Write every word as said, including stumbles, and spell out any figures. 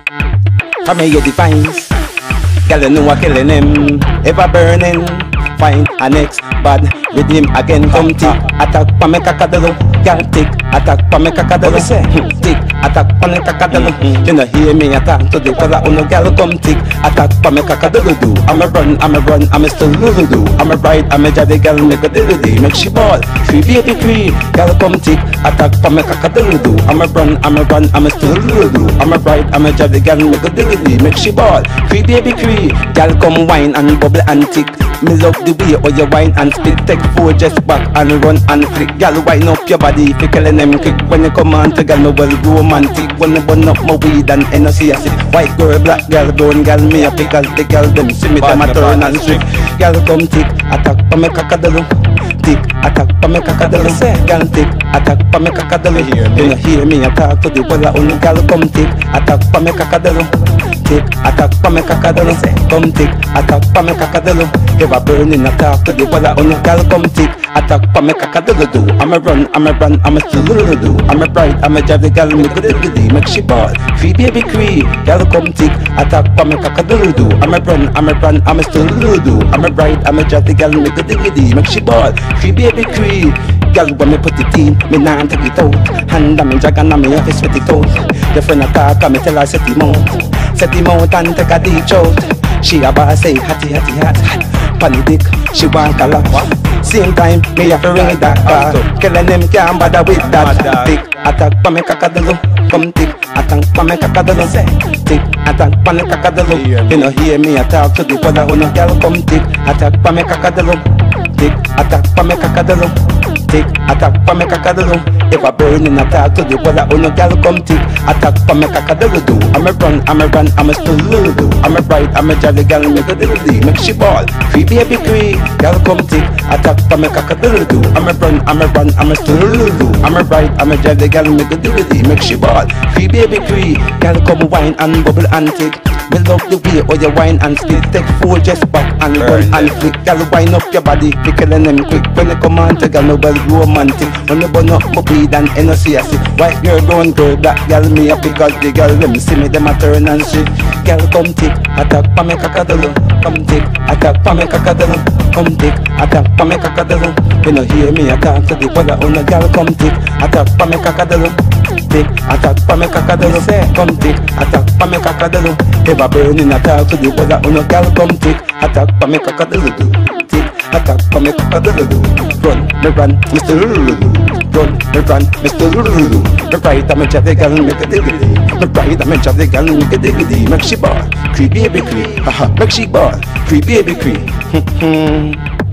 From me you defines. Girl, you know I killing him, ever burning. Find a next bad with him again. Come tick, attack pa me kakadalo. Girl tick, attack pa me kakadalo. Tick, attack pa me kakadalo. You know hear me attack to the cause uno girl come tick, attack pa me kakadalo do. I'm a run, I'm a run, I'm a still do do. I'm a ride, I'm a jolly girl, make a dilly make she ball. Free baby free, girl come tick, attack pa me kakadalo do. I'm a run, I'm a run, I'm a still do do. I'm a ride, I'm a jolly girl, make a dilly make she ball. Free baby free, girl come wine and bubble and tick. Me love the way how you wine and spit. Take four just back and run and flick. Girl wine up your body if you killing them quick. When you come on to girl me well romantic. When you burn up my weed and N O C I see white girl, black girl, brown girl, me a pick. Cause the girl them see me them a turn and strip. Girl come tick, attack pa me kakadalo. Tick, attack pa me kakadalo. Girl tick, attack pa me kakadalo. You hear me attack to the walla on. Girl come tick, attack pa me kakadalo. Tick, attack pa me kakadalo. Come tick, attack pa me kakadalo. Ever burning attack to the walla on. Girl come tick, attack pa me kakadalo do. I'm a run, I'm a run, I'm a still do. I'm a bright, I'm a drive the girl me good diddly make she ball. Free baby cree, girl come tick, attack pa me kakadalo do. I'm a run, I'm a run, I'm a still do. I'm a bright, I'm a drive the girl me good diddly make she ball. Free baby cree. Girl, when me put it in, me nah take it out. Hand on me jag and me office sweat it out. Your friend attack and me tell her set him out. Set him out and take a deep shot. She a boss say hatty hatty hat. Panny dick, she want a lot. Same time, me have to ring that bar. Killing them can't bother with that. Tick, attack pa me kakadalo. Come tick, attack pa me kakadalo. Tick, attack pa me kakadalo. You know hear me attack to the brother who no girl come tick. Attack pa me kakadalo. Tick, attack pa me kakadalo. Tick, attack pa me kakadalo. If I burn in attack to the walla on a girl come tick, attack pa me kakadalo do. I'm a run, I'm a run, I'm a still do. I'm a ride, I'm a jolly girl, make a diddly, make she ball. Free baby cree, girl come tick, attack pa me kakadalo do. I'm a run, I'm a run, I'm a still do. I'm a ride, I'm a jolly girl, make a diddly, make she ball. Free baby cree, girl come wine and bubble and tick. Me love the way how you wine and spit. Take four just back and run and flick. Girl wine up your body, be killing them quick. When you come on to girl, no well romantic. When you burn up my weed and N O C I see white girl, brown girl, black girl, me up because the girl them see me them a turn and shit. Girl come tick, attack pa me kakadalo. Come tick, attack pa me kakadalo. Come tick, attack pa me kakadalo. You know hear me attack to the walla on a girl come tick, attack pa me kakadalo. Tick, attack pa me kakadalo. Come tick, attack pa me kakadalo. Ever burning attack to the walla on a girl come tick, attack pa me kakadalo do. Tick, attack pa me kakadalo do. Run, me run, Mister Lulu. Run, me run, Mister Lulu. Me ride, I'm a jolly girl, make a diggity. Me ride, I'm a jolly girl, make a diggity. Make she ball, cree baby cree, haha, make she ball, cree baby cree.